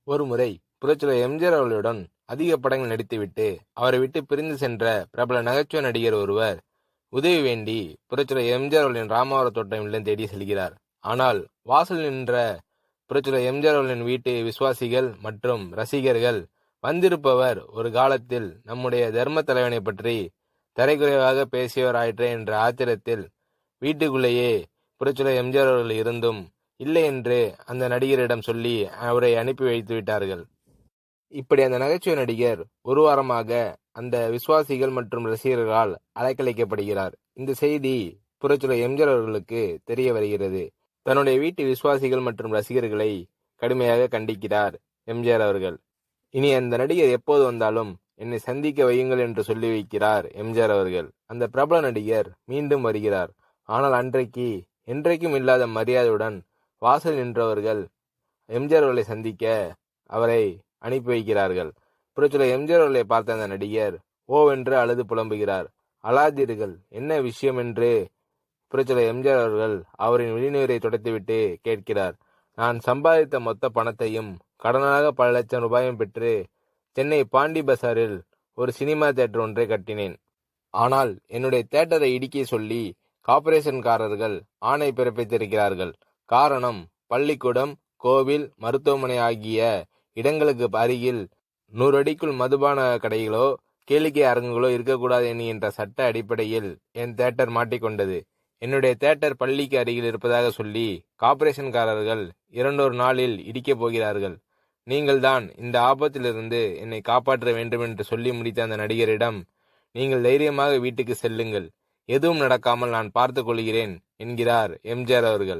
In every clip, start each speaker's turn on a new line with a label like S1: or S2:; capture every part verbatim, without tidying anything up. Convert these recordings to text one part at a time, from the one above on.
S1: ஒருமுறை புரட்சியாளர் எம்ஜிஆர் அவர்களுடன் அதிக படங்கள் நடித்துவிட்டு அவரை விட்டு பிரிந்து சென்ற பிரபல நகைச்சுவை நடிகர் ஒருவர் உதவி வேண்டி புரட்சியாளர் எம்ஜிஆர் அவர்களின் ராமவரம் தோட்டம் இல்லம் தேடி செல்கிறார். ஆனால் வாசலில் நின்ற புரட்சியாளர் எம்ஜிஆர் அவர்களின் வீட்டு விசுவாசிகள் மற்றும் ரசிகர்கள், வந்திருப்பவர் ஒரு காலத்தில் நம்முடைய தர்ம தலைவனை பற்றி தரைக்குறைவாக பேசியவர் ஆயிற்றே என்ற ஆத்திரத்தில் வீட்டுக்குள்ளேயே புரட்சியாளர் எம்ஜிஆர் அவர்கள் இருந்தும் இல்லை என்று அந்த நடிகரிடம் சொல்லி அவரை அனுப்பி வைத்து விட்டார்கள். இப்படி அந்த நகைச்சுவை நடிகர் ஒரு வாரமாக அந்த விசுவாசிகள் மற்றும் ரசிகர்களால் அலைக்கழிக்கப்படுகிறார். இந்த செய்தி புரட்சியாளர் எம்ஜிஆர் அவர்களுக்கு தெரிய வருகிறது. தன்னுடைய வீட்டு விசுவாசிகள் மற்றும் ரசிகர்களை கடுமையாக கண்டிக்கிறார் எம்ஜிஆர் அவர்கள். இனி அந்த நடிகர் எப்போது வந்தாலும் என்னை சந்திக்க வையுங்கள் என்று சொல்லி வைக்கிறார் எம்ஜிஆர் அவர்கள். அந்த பிரபல நடிகர் மீண்டும் வருகிறார். ஆனால் அன்றைக்கு என்றைக்கும் இல்லாத மரியாதையுடன் வாசல் நின்றவர்கள் எம்ஜிஆர் அவர்களை சந்திக்க அவரை அனுப்பி வைக்கிறார்கள். புரட்சியாளர் எம்ஜிஆர் அவர்களை பார்த்த அந்த நடிகர் ஓவென்று அழுது புலம்புகிறார். அழாதீர்கள், என்ன விஷயம் என்று புரட்சியாளர் எம்ஜிஆர் அவர்கள் அவரின் விழிநீரை துடைத்துவிட்டு கேட்கிறார். நான் சம்பாதித்த மொத்த பணத்தையும் கடனாக பல லட்சம் ரூபாயும் பெற்று சென்னை பாண்டி பசாரில் ஒரு சினிமா தியேட்டர் ஒன்றை கட்டினேன். ஆனால் என்னுடைய தியேட்டரை இடிக்க சொல்லி கார்ப்பரேஷன்காரர்கள் ஆணை பிறப்பித்திருக்கிறார்கள். காரணம், பள்ளிக்கூடம், கோவில், மருத்துவமனை ஆகிய இடங்களுக்கு அருகில் நூறு அடிக்குள் மதுபான கடைகளோ கேளிக்கை அரங்குகளோ இருக்கக்கூடாது என்கின்ற சட்ட அடிப்படையில் என் தியேட்டர் மாட்டிக்கொண்டது. என்னுடைய தியேட்டர் பள்ளிக்கு அருகில் இருப்பதாக சொல்லி கார்ப்பரேஷன்காரர்கள் இரண்டொரு நாளில் இடிக்கப் போகிறார்கள். நீங்கள் தான் இந்த ஆபத்திலிருந்து என்னை காப்பாற்ற வேண்டும் என்று சொல்லி முடித்த அந்த நடிகரிடம், நீங்கள் தைரியமாக வீட்டுக்கு செல்லுங்கள், எதுவும் நடக்காமல் நான் பார்த்து கொள்கிறேன் என்கிறார் எம்ஜிஆர் அவர்கள்.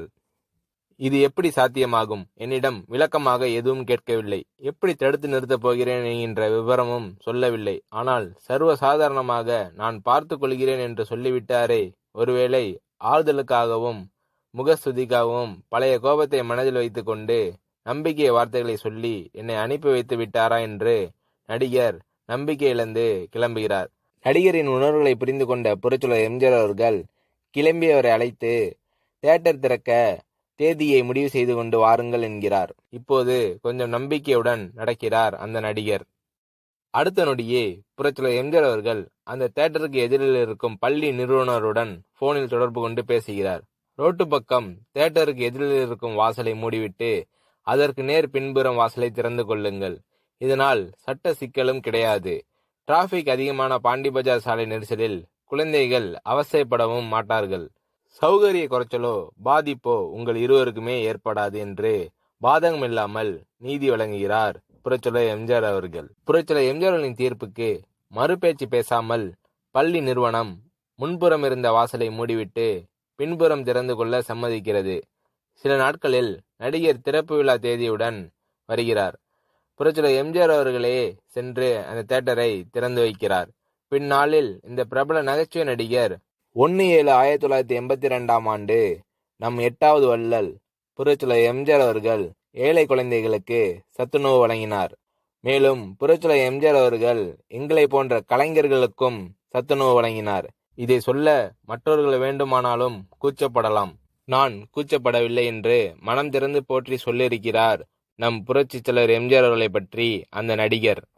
S1: இது எப்படி சாத்தியமாகும்? என்னிடம் விளக்கமாக எதுவும் கேட்கவில்லை. எப்படி தடுத்து நிறுத்தப் போகிறேன் என்கின்ற விவரமும் சொல்லவில்லை. ஆனால் சர்வ சாதாரணமாக நான் பார்த்து கொள்கிறேன் என்று சொல்லிவிட்டாரே, ஒருவேளை ஆறுதலுக்காகவும் முகஸ்துதிக்காகவும் பழைய கோபத்தை மனதில் வைத்து கொண்டு நம்பிக்கை வார்த்தைகளை சொல்லி என்னை அனுப்பி வைத்து விட்டாரா என்று நடிகர் நம்பிக்கை இழந்து கிளம்புகிறார். நடிகரின் உணர்வுகளை புரிந்து கொண்ட புரட்சியாளர் எம்ஜிஆர் அவர்கள் கிளம்பியவரை அழைத்து தியேட்டர் திறக்க தேதியை முடிவு செய்து கொண்டு வாருங்கள் என்கிறார். இப்போது கொஞ்சம் நம்பிக்கையுடன் நடக்கிறார் அந்த நடிகர். அடுத்த நொடியே புரட்சியாளர் எம்ஜிஆர் அவர்கள் அந்த தியேட்டருக்கு எதிரில் இருக்கும் பள்ளி நிறுவனருடன் போனில் தொடர்பு கொண்டு பேசுகிறார். ரோட்டு பக்கம் தியேட்டருக்கு எதிரில் இருக்கும் வாசலை மூடிவிட்டு அதற்கு நேர் பின்புறம் வாசலை திறந்து கொள்ளுங்கள். இதனால் சட்ட சிக்கலும் கிடையாது. டிராபிக் அதிகமான பாண்டி பஜார் சாலை நெரிசலில் குழந்தைகள் அவசரப்படவும் மாட்டார்கள். சௌகரிய குறைச்சலோ பாதிப்போ உங்கள் இருவருக்குமே ஏற்படாது என்று பாதகம் இல்லாமல் நீதி வழங்குகிறார் புரட்சியாளர் எம்ஜிஆர் அவர்கள். புரட்சியாளர் எம்ஜிஆர் அவர்களின் தீர்ப்புக்கு மறுபேச்சு பேசாமல் பள்ளி நிறுவனம் முன்புறம் இருந்த வாசலை மூடிவிட்டு பின்புறம் திறந்து கொள்ள சம்மதிக்கிறது. சில நாட்களில் நடிகர் திறப்பு விழா தேதியுடன் வருகிறார். புரட்சியாளர் எம்ஜிஆர் அவர்களே சென்று அந்த தியேட்டரை திறந்து வைக்கிறார். பின்னாளில் இந்த பிரபல நகைச்சுவை நடிகர் ஒன்று ஏழு ஆயிரத்தி தொள்ளாயிரத்தி எண்பத்தி ரெண்டாம் ஆண்டு நம் எட்டாவது வள்ளல் புரட்சியாளர் எம்ஜிஆர் அவர்கள் ஏழை குழந்தைகளுக்கு சத்துணவு வழங்கினார். மேலும் புரட்சியாளர் எம்ஜிஆர் அவர்கள் எங்களை போன்ற கலைஞர்களுக்கும் சத்துணவு வழங்கினார். இதை சொல்ல மற்றவர்கள் வேண்டுமானாலும் கூச்சப்படலாம். நான் கூச்சப்படவில்லை என்று மனம் திறந்து போற்றி சொல்லியிருக்கிறார் நம் புரட்சியாளர் எம்ஜிஆர் அவர்களை பற்றி அந்த நடிகர்.